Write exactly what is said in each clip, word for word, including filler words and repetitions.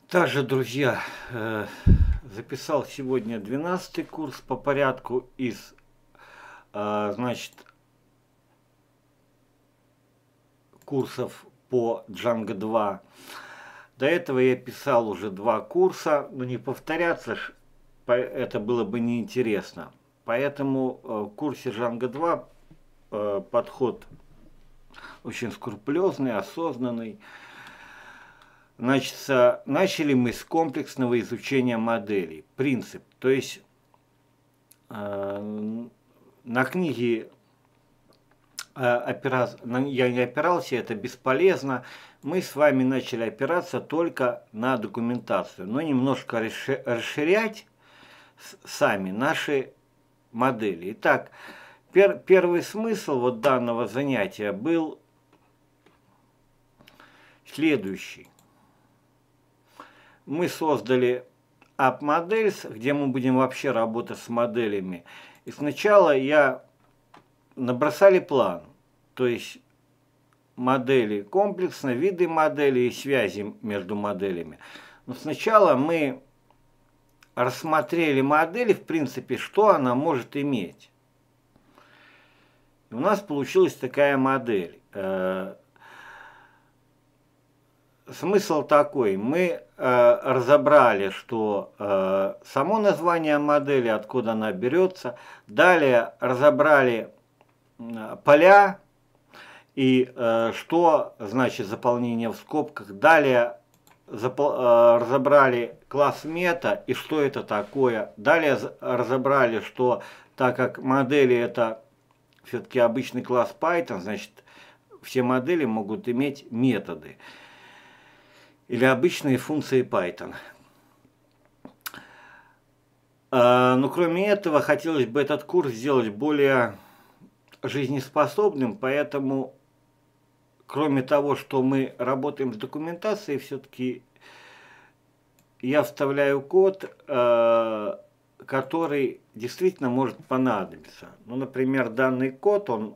Также, друзья, э, записал сегодня двенадцатый курс по порядку из, э, значит, курсов по Django два. До этого я писал уже два курса, но не повторяться, это было бы неинтересно. Поэтому в курсе Django два подход очень скрупулезный, осознанный. Значит, начали мы с комплексного изучения моделей. Принцип. То есть э, на книге э, опира... я не опирался, это бесполезно. Мы с вами начали опираться только на документацию, но немножко расширять сами наши модели. Итак, пер... первый смысл вот данного занятия был следующий. Мы создали App Models, где мы будем вообще работать с моделями. И сначала я набросали план, то есть модели комплексно, виды моделей и связи между моделями. Но сначала мы рассмотрели модели, в принципе, что она может иметь. И у нас получилась такая модель. Смысл такой, мы э, разобрали, что э, само название модели, откуда она берется, далее разобрали э, поля и э, что значит заполнение в скобках, далее запол, э, разобрали класс мета и что это такое, далее разобрали, что так как модели это все-таки обычный класс Python, значит все модели могут иметь методы или обычные функции Python. Но кроме этого, хотелось бы этот курс сделать более жизнеспособным, поэтому, кроме того, что мы работаем с документацией, все-таки я вставляю код, который действительно может понадобиться. Ну, например, данный код, он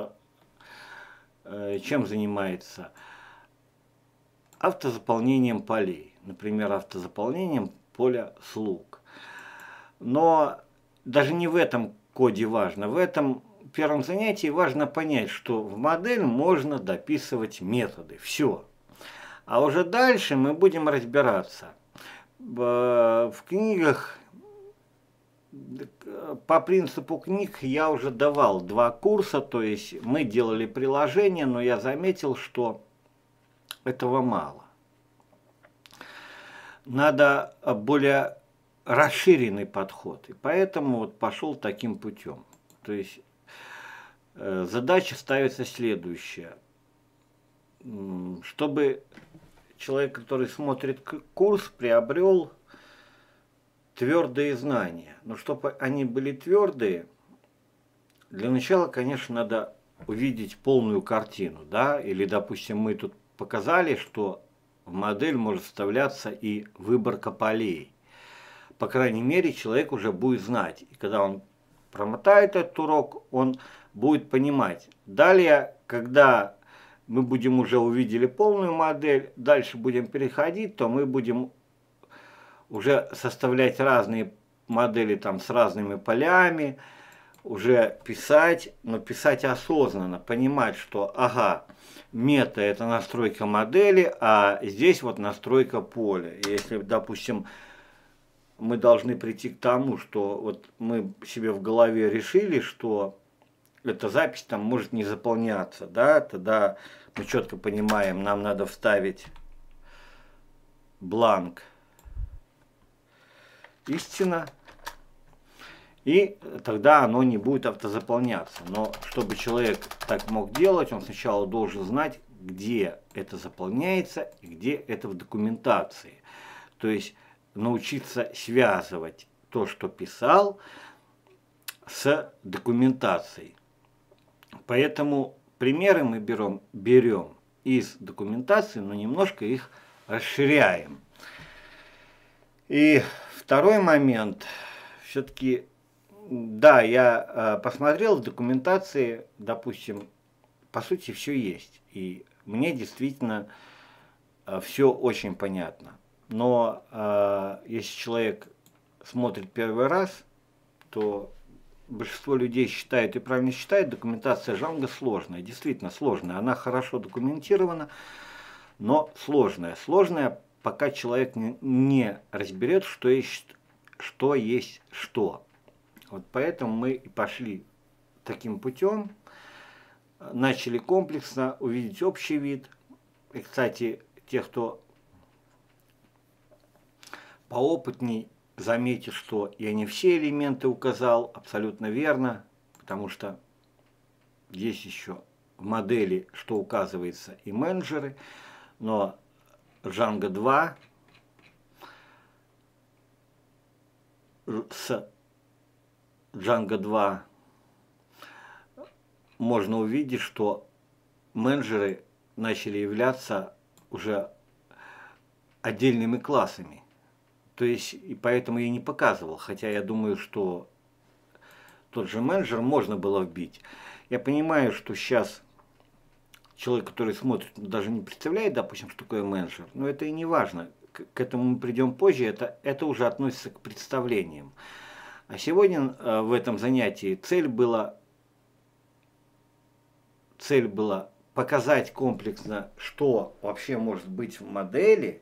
чем занимается? Автозаполнением полей, например, автозаполнением поля слуг. Но даже не в этом коде важно. В этом первом занятии важно понять, что в модель можно дописывать методы. Все. А уже дальше мы будем разбираться. В книгах, по принципу книг я уже давал два курса, то есть мы делали приложение, но я заметил, что этого мало. Надо более расширенный подход. И поэтому вот пошел таким путем. То есть э, задача ставится следующая. Чтобы человек, который смотрит курс, приобрел твердые знания. Но чтобы они были твердые, для начала, конечно, надо увидеть полную картину. Да? Или, допустим, мы тут показали, что в модель может вставляться и выборка полей. По крайней мере, человек уже будет знать. И когда он промотает этот урок, он будет понимать. Далее, когда мы будем уже увидели полную модель, дальше будем переходить, то мы будем уже составлять разные модели там, с разными полями, уже писать, но писать осознанно, понимать, что ага, мета это настройка модели, а здесь вот настройка поля. Если, допустим, мы должны прийти к тому, что вот мы себе в голове решили, что эта запись там может не заполняться, да, тогда мы четко понимаем, нам надо вставить бланк истина, и тогда оно не будет автозаполняться. Но чтобы человек так мог делать, он сначала должен знать, где это заполняется и где это в документации. То есть научиться связывать то, что писал, с документацией. Поэтому примеры мы берем, берем из документации, но немножко их расширяем. И второй момент, все-таки, да, я э, посмотрел в документации, допустим, по сути все есть. И мне действительно э, все очень понятно. Но э, если человек смотрит первый раз, то большинство людей считает и правильно считает, документация Django сложная, действительно сложная. Она хорошо документирована, но сложная. Сложная, пока человек не, не разберет, что есть что. Есть что. Вот поэтому мы и пошли таким путем, начали комплексно увидеть общий вид. И, кстати, те, кто поопытней, заметьте, что я не все элементы указал, абсолютно верно, потому что есть еще в модели, что указывается, и менеджеры, но Django два с Django два можно увидеть, что менеджеры начали являться уже отдельными классами. То есть, и поэтому я не показывал, хотя я думаю, что тот же менеджер можно было вбить. Я понимаю, что сейчас человек, который смотрит, даже не представляет, допустим, что такое менеджер, но это и не важно. К, к этому мы придем позже, это, это уже относится к представлениям. А сегодня э, в этом занятии цель была, цель была показать комплексно, что вообще может быть в модели.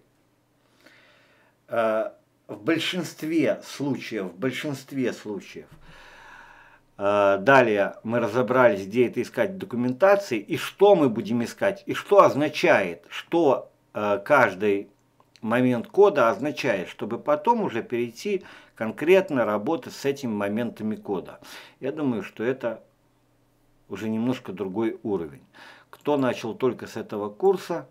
Э, в большинстве случаев, в большинстве случаев, далее мы разобрались, где это искать в документации, и что мы будем искать, и что означает, что каждый момент кода означает, чтобы потом уже перейти конкретно работать с этими моментами кода. Я думаю, что это уже немножко другой уровень. Кто начал только с этого курса,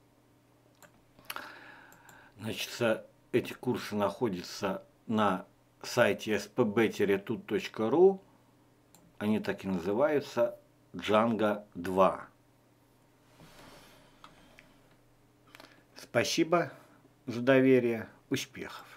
значит, эти курсы находятся на сайте эс пэ бэ тут точка ру. Они так и называются, Django два. Спасибо за доверие. Успехов!